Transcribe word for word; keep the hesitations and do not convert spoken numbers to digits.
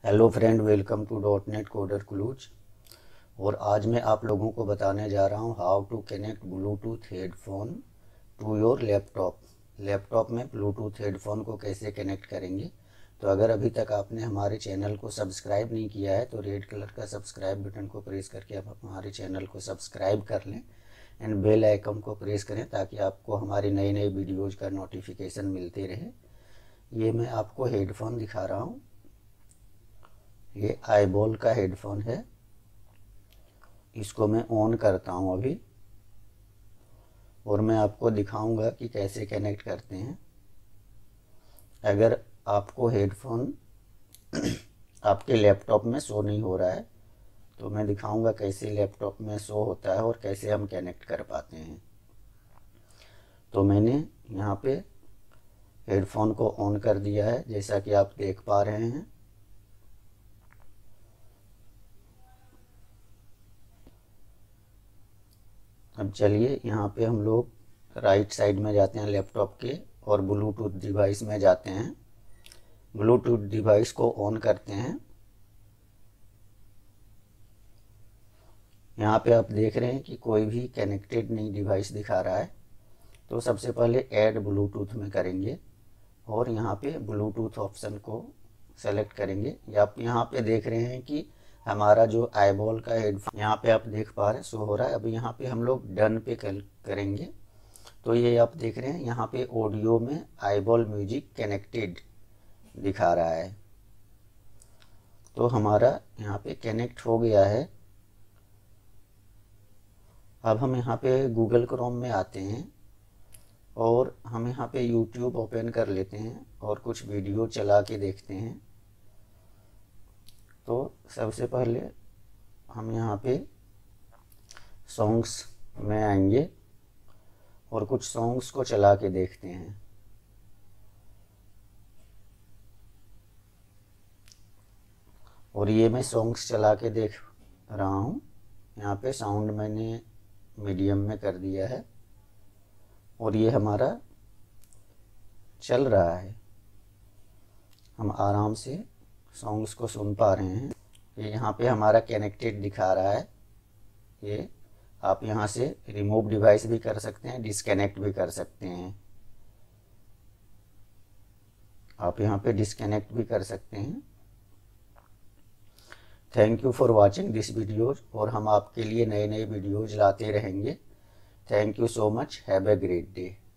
Hello friend, welcome to dot net coder clues. और आज मैं आप लोगों को बताने जा रहा हूं how to connect Bluetooth headphone to your laptop. Laptop में ब्लूटूथ हेडफोन को कैसे कनेक्ट करेंगे। तो अगर अभी तक आपने हमारे चैनल को सब्सक्राइब नहीं किया है तो रेड कलर का सब्सक्राइब बटन को प्रेस करके आप हमारे चैनल को सब्सक्राइब कर लें एंड बेल आइकन को प्रेस करें ताकि आपको हमारी नई नई वीडियोज़ का नोटिफिकेशन मिलते रहे। ये मैं आपको हेडफोन दिखा रहा हूँ। ये आईबॉल का हेडफोन है। इसको मैं ऑन करता हूँ अभी और मैं आपको दिखाऊंगा कि कैसे कनेक्ट करते हैं। अगर आपको हेडफोन आपके लैपटॉप में शो नहीं हो रहा है तो मैं दिखाऊंगा कैसे लैपटॉप में शो होता है और कैसे हम कनेक्ट कर पाते हैं। तो मैंने यहाँ पे हेडफोन को ऑन कर दिया है, जैसा कि आप देख पा रहे हैं। अब चलिए यहाँ पे हम लोग राइट साइड में जाते हैं लैपटॉप के और ब्लूटूथ डिवाइस में जाते हैं। ब्लूटूथ डिवाइस को ऑन करते हैं। यहाँ पे आप देख रहे हैं कि कोई भी कनेक्टेड नहीं डिवाइस दिखा रहा है। तो सबसे पहले ऐड ब्लूटूथ में करेंगे और यहाँ पे ब्लूटूथ ऑप्शन को सेलेक्ट करेंगे। आप यहाँ पे देख रहे हैं कि हमारा जो आईबॉल का हेडफोन यहाँ पे आप देख पा रहे हैं शो हो रहा है। अभी यहाँ पे हम लोग डन पे करेंगे। तो ये आप देख रहे हैं यहाँ पे ऑडियो में आईबॉल म्यूजिक कनेक्टेड दिखा रहा है। तो हमारा यहाँ पे कनेक्ट हो गया है। अब हम यहाँ पे गूगल क्रोम में आते हैं और हम यहाँ पे यूट्यूब ओपन कर लेते हैं और कुछ वीडियो चला के देखते हैं। तो सबसे पहले हम यहाँ पे सॉन्ग्स में आएंगे और कुछ सॉन्ग्स को चला के देखते हैं। और ये मैं सॉन्ग्स चला के देख रहा हूँ। यहाँ पे साउंड मैंने मीडियम में कर दिया है और ये हमारा चल रहा है। हम आराम से सॉन्ग्स को सुन पा रहे हैं। ये यहाँ पे हमारा कनेक्टेड दिखा रहा है। ये आप यहाँ से रिमूव डिवाइस भी कर सकते हैं, डिस्कनेक्ट भी कर सकते हैं। आप यहाँ पे डिस्कनेक्ट भी कर सकते हैं। Thank you for watching this videos और हम आपके लिए नए नए वीडियोज लाते रहेंगे। Thank you so much. Have a great day.